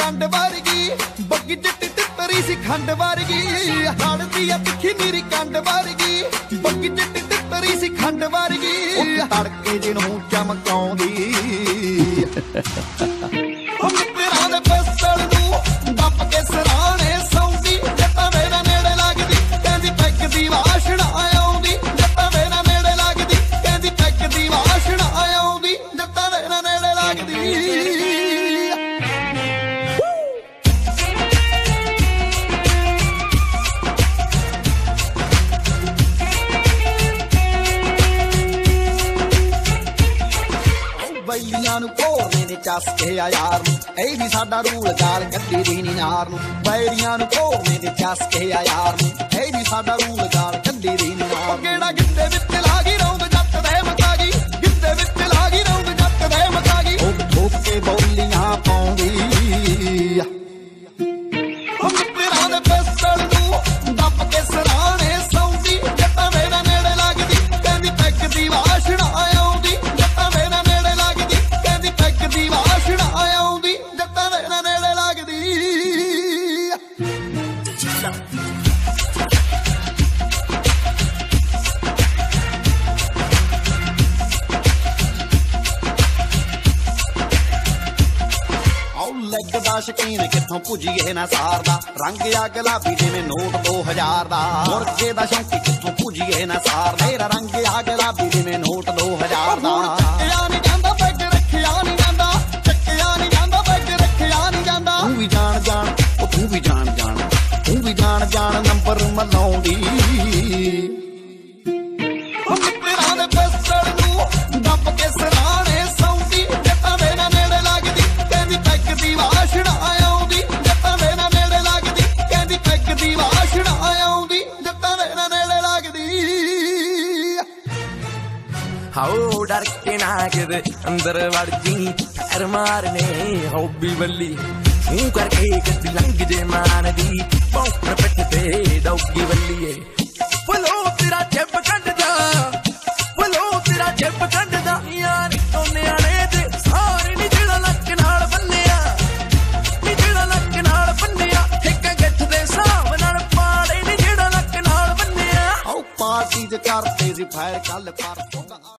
कंड वर्गी बग्गी चिट्टी तितरी सी खंड वर्गी हड़दी आ तिखी मेरी कंड वर्गी बग्गी चिट्टी तितरी सी खंड वर्गी तड़के जिनू चमकाउंदी मित्तरां दे पिस्टल नूं दब के सराणे सौंदी जट्टां मेरे नेड़े लगदी कहंदी पैग दी वाशण आउंदी जट्टां मेरे नेड़े लगदी कहंदी पैग दी वाशण आउंदी जट्टां मेरे नेड़े लगदी बैलियां नूं घोरने दे चसके आ यार नूं ਇਹ ਵੀ ਸਾਡਾ ਰੂਲ ਗਾਲ ਕੱਢੀ ਦੀ ਨੀ ਨਾਰ ਨੂੰ ਬੈਰੀਆਂ ਨੂੰ ਘੋਰਨੇ ਦੇ ਚਸਕੇ ਆ ਯਾਰ ਨੂੰ ਇਹ ਵੀ ਸਾਡਾ ਰੂਲ ਗਾਲ ਕੱਢੀ ਦੀ ਨੀ ਨਾਰ ਕਿਹੜਾ ਗਿੱਤੇ ਵਿੱਚ ਲਾ ਗਈ ਰੌਂਦ ਜੱਟ ਦੇ ਮਕਾ ਗਈ ਗਿੱਤੇ ਵਿੱਚ ਲਾ ਗਈ ਰੌਂਦ ਜੱਟ ਦੇ ਮਕਾ ਗਈ ਠੋਕ ਠੋਕ ਕੇ ਬੋਲੀਆਂ ਪਾਉਂਦੀ ਮਿੱਤਰਾਂ ਦੇ ਪਿਸਟਲ ਨੂੰ ਦੱਬ ਕੇ ਸਰਾਣੇ ਸੌਂਦੀ ਜੱਟਾਂ ਮੇਰਾ ਨੇੜੇ ਲੱਗਦੀ ਕਹਿੰਦੀ ਪੈਗ ਦੀ ਵਾਸ਼ਣ ਆਉਂਦੀ ਜੱਟਾਂ ਮੇਰਾ ਨੇੜੇ ਲੱਗਦੀ ਕਹਿੰਦੀ ਪੈਗ ਦੀ ਵਾਸ਼ਣ ਆਉਂਦੀ ਜੱਟਾਂ ਮੇਰਾ ਨੇੜੇ ਲੱਗਦੀ ਲੱਗ ਦਾ ਸ਼ਕੀਨ ਕਿੱਥੋਂ ਪੁੱਜੀਏ ਨਾ ਸਾਰਦਾ ਰੰਗ ਆ ਗੁਲਾਬੀ ਜਿਵੇਂ ਨੋਟ 2000 ਦਾ ਮੁਰਗੇ ਦਾ ਸ਼ੌਂਕੀ ਕਿੱਥੋਂ ਪੁੱਜੀਏ ਨਾ ਸਾਰਦਾ ਮੇਰਾ ਰੰਗ ਆ ਗੁਲਾਬੀ ਜਿਵੇਂ ਨੋਟ 2000 ਦਾ ਚੱਕਿਆ ਨਹੀਂ ਜਾਂਦਾ ਪੈਗ ਰੱਖਿਆ ਨਹੀਂ ਜਾਂਦਾ ਚੱਕਿਆ ਨਹੀਂ ਜਾਂਦਾ ਪੈਗ ਰੱਖਿਆ ਨਹੀਂ ਜਾਂਦਾ ਤੂੰ ਵੀ ਜਾਣ ਜਾਣ ਉਹ ਤੂੰ ਵੀ ਜਾਣ ਜਾਣ ਤੂੰ ਵੀ ਜਾਣ ਜਾਣ ਨੰਬਰ ਮਲਾਉਂਦੀ ਮਿੱਤਰਾਂ ਦੇ ਪਿਸਟਲ ਨੂੰ ਦੱਬ ਕੇ ਸਰਾਣੇ ਸੌਂਦੀ ਜੱਟਾਂ ਮੇਰਾ ਨੇੜੇ ਲੱਗਦੀ ਕਹਿੰਦੀ ਪੈਗ ਦੀ ਵਾਸ਼ਣ ਆਉਂਦੀ ਜੱਟਾਂ ਮੇਰਾ ਨੇੜੇ ਲੱਗਦੀ ਕਹਿੰਦੀ ਪੈਗ ਦੀ ਵਾਸ਼ਣ ਆਉਂਦੀ ਜੱਟਾਂ ਮੇਰਾ ਨੇੜੇ ਲੱਗਦੀ हाओ डर के ना किते अंदर वड़ जी पैर मारने हॉबी बल्ली मुंह करके कदी लंघ जे मान दी पौड़ पिट ते डौगी बल्लीए बोलो तेरा जब कंड दा बोलो तेरा जब कंड दा यार तो न्याणे ते सारे नी जेड़ा लक नाल बन्निया नी जेड़ा लक नाल बन्निया एक गठ दे साहब नाल पाड़े नी जेड़ा लक नाल बन्निया आओ पार्टी च करते सी फायर कल परसों